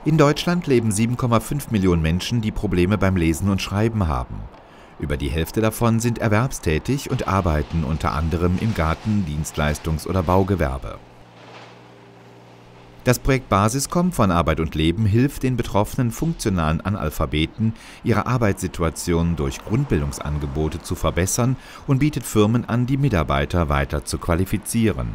In Deutschland leben 7,5 Millionen Menschen, die Probleme beim Lesen und Schreiben haben. Über die Hälfte davon sind erwerbstätig und arbeiten unter anderem im Garten-, Dienstleistungs- oder Baugewerbe. Das Projekt Basiscom von Arbeit und Leben hilft den betroffenen funktionalen Analphabeten, ihre Arbeitssituation durch Grundbildungsangebote zu verbessern und bietet Firmen an, die Mitarbeiter weiter zu qualifizieren.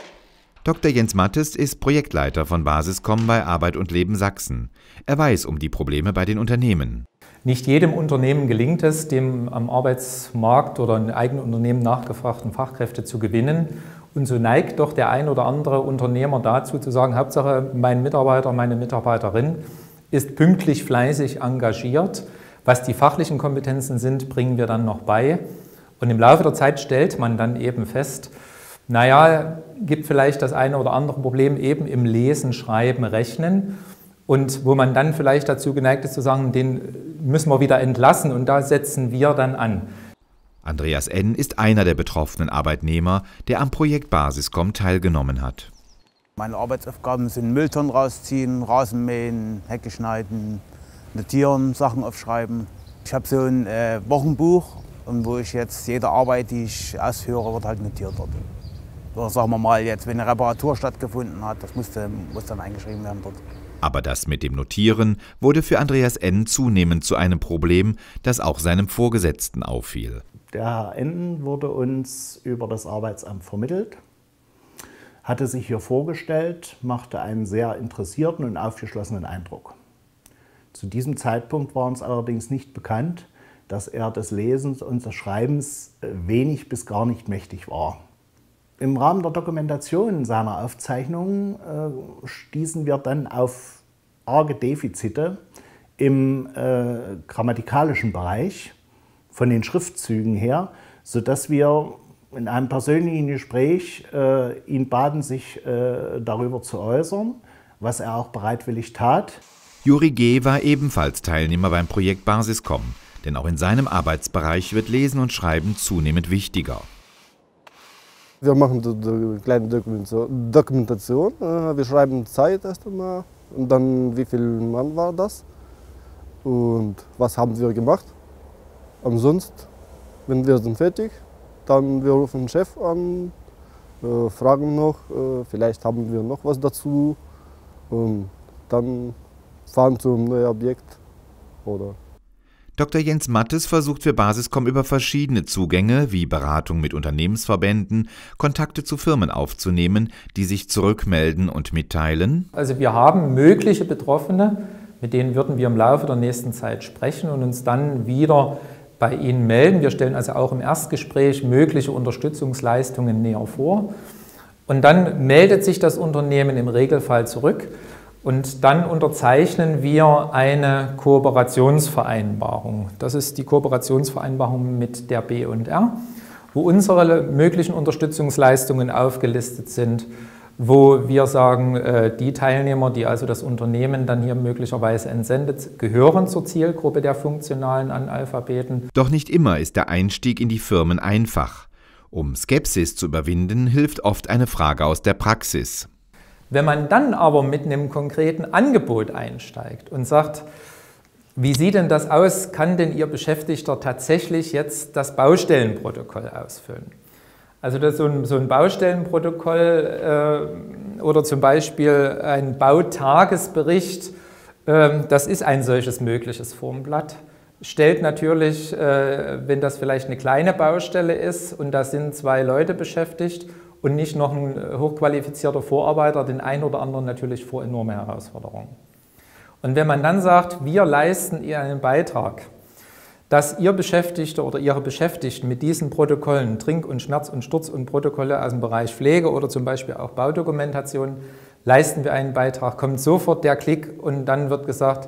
Dr. Jens Mattes ist Projektleiter von Basiscom bei Arbeit und Leben Sachsen. Er weiß um die Probleme bei den Unternehmen. Nicht jedem Unternehmen gelingt es, dem am Arbeitsmarkt oder in eigenen Unternehmen nachgefragten Fachkräfte zu gewinnen. Und so neigt doch der ein oder andere Unternehmer dazu zu sagen, Hauptsache mein Mitarbeiter, meine Mitarbeiterin ist pünktlich, fleißig, engagiert. Was die fachlichen Kompetenzen sind, bringen wir dann noch bei. Und im Laufe der Zeit stellt man dann eben fest, naja, gibt vielleicht das eine oder andere Problem eben im Lesen, Schreiben, Rechnen. Und wo man dann vielleicht dazu geneigt ist zu sagen, den müssen wir wieder entlassen und da setzen wir dann an. Andreas N. ist einer der betroffenen Arbeitnehmer, der am Projekt Basiscom teilgenommen hat. Meine Arbeitsaufgaben sind Mülltonnen rausziehen, Rasen mähen, Hecke schneiden, notieren, Sachen aufschreiben. Ich habe so ein Wochenbuch, wo ich jetzt jede Arbeit, die ich ausführe, wird halt notiert dort. Oder sagen wir mal jetzt, wenn eine Reparatur stattgefunden hat, das muss dann eingeschrieben werden dort. Aber das mit dem Notieren wurde für Andreas N. zunehmend zu einem Problem, das auch seinem Vorgesetzten auffiel. Der Herr N. wurde uns über das Arbeitsamt vermittelt, hatte sich hier vorgestellt, machte einen sehr interessierten und aufgeschlossenen Eindruck. Zu diesem Zeitpunkt war uns allerdings nicht bekannt, dass er des Lesens und des Schreibens wenig bis gar nicht mächtig war. Im Rahmen der Dokumentation seiner Aufzeichnungen stießen wir dann auf arge Defizite im grammatikalischen Bereich von den Schriftzügen her, sodass wir in einem persönlichen Gespräch ihn baten, sich darüber zu äußern, was er auch bereitwillig tat. Juri G. war ebenfalls Teilnehmer beim Projekt Basiscom, denn auch in seinem Arbeitsbereich wird Lesen und Schreiben zunehmend wichtiger. Wir machen eine kleine Dokumentation. Wir schreiben Zeit erst einmal und dann wie viel Mann war das und was haben wir gemacht. Ansonsten, wenn wir sind fertig, dann wir rufen den Chef an, fragen noch, vielleicht haben wir noch was dazu und dann fahren zum neuen Objekt oder. Dr. Jens Mattes versucht für Basiscom über verschiedene Zugänge wie Beratung mit Unternehmensverbänden, Kontakte zu Firmen aufzunehmen, die sich zurückmelden und mitteilen. Also wir haben mögliche Betroffene, mit denen würden wir im Laufe der nächsten Zeit sprechen und uns dann wieder bei Ihnen melden. Wir stellen also auch im Erstgespräch mögliche Unterstützungsleistungen näher vor. Und dann meldet sich das Unternehmen im Regelfall zurück. Und dann unterzeichnen wir eine Kooperationsvereinbarung. Das ist die Kooperationsvereinbarung mit der B&R, wo unsere möglichen Unterstützungsleistungen aufgelistet sind, wo wir sagen, die Teilnehmer, die also das Unternehmen dann hier möglicherweise entsendet, gehören zur Zielgruppe der funktionalen Analphabeten. Doch nicht immer ist der Einstieg in die Firmen einfach. Um Skepsis zu überwinden, hilft oft eine Frage aus der Praxis. Wenn man dann aber mit einem konkreten Angebot einsteigt und sagt, wie sieht denn das aus, kann denn Ihr Beschäftigter tatsächlich jetzt das Baustellenprotokoll ausfüllen? Also das so ein Baustellenprotokoll oder zum Beispiel ein Bautagesbericht, das ist ein solches mögliches Formblatt. Stellt natürlich, wenn das vielleicht eine kleine Baustelle ist und da sind 2 Leute beschäftigt, und nicht noch ein hochqualifizierter Vorarbeiter, den einen oder anderen natürlich vor enorme Herausforderungen. Und wenn man dann sagt, wir leisten Ihnen einen Beitrag, dass Ihr Beschäftigter oder Ihre Beschäftigten mit diesen Protokollen, Trink- und Schmerz- und Sturz- und Protokolle aus dem Bereich Pflege oder zum Beispiel auch Baudokumentation, leisten wir einen Beitrag, kommt sofort der Klick und dann wird gesagt,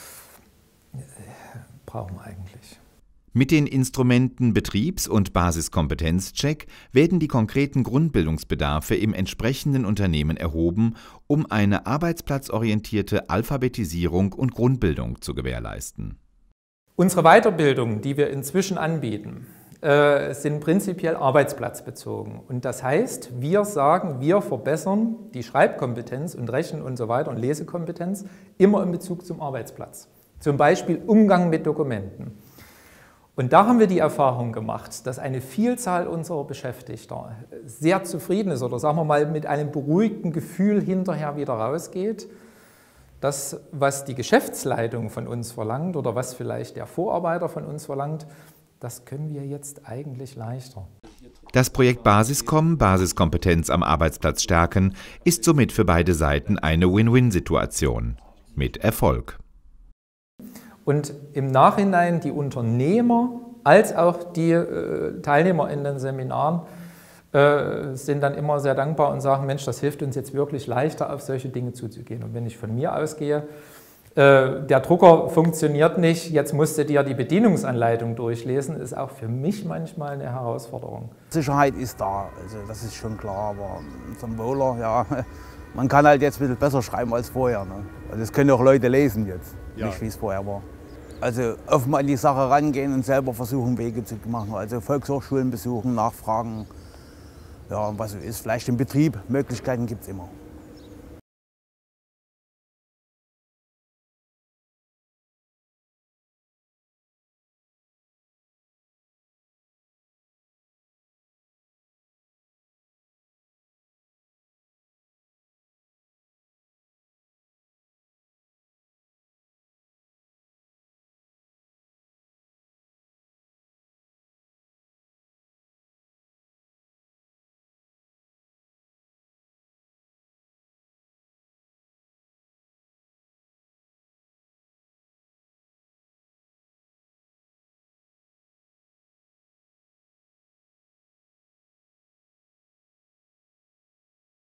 brauchen wir eigentlich. Mit den Instrumenten Betriebs- und Basiskompetenzcheck werden die konkreten Grundbildungsbedarfe im entsprechenden Unternehmen erhoben, um eine arbeitsplatzorientierte Alphabetisierung und Grundbildung zu gewährleisten. Unsere Weiterbildung, die wir inzwischen anbieten, sind prinzipiell arbeitsplatzbezogen. Und das heißt, wir sagen, wir verbessern die Schreibkompetenz und Rechnen und so weiter und Lesekompetenz immer in Bezug zum Arbeitsplatz. Zum Beispiel Umgang mit Dokumenten. Und da haben wir die Erfahrung gemacht, dass eine Vielzahl unserer Beschäftigter sehr zufrieden ist oder sagen wir mal mit einem beruhigten Gefühl hinterher wieder rausgeht. Das, was die Geschäftsleitung von uns verlangt oder was vielleicht der Vorarbeiter von uns verlangt, das können wir jetzt eigentlich leichter. Das Projekt Basiscom, Basiskompetenz am Arbeitsplatz stärken, ist somit für beide Seiten eine Win-Win-Situation. Mit Erfolg. Und im Nachhinein die Unternehmer als auch die Teilnehmer in den Seminaren sind dann immer sehr dankbar und sagen, Mensch, das hilft uns jetzt wirklich leichter, auf solche Dinge zuzugehen. Und wenn ich von mir ausgehe, der Drucker funktioniert nicht, jetzt musst du dir die Bedienungsanleitung durchlesen, ist auch für mich manchmal eine Herausforderung. Sicherheit ist da, also das ist schon klar, aber zum Wohler, ja, man kann halt jetzt ein bisschen besser schreiben als vorher. Ne? Also das können auch Leute lesen jetzt, ja. Nicht wie es vorher war. Also offen an die Sache rangehen und selber versuchen, Wege zu machen. Also Volkshochschulen besuchen, nachfragen, ja, was so ist. Vielleicht im Betrieb, Möglichkeiten gibt es immer.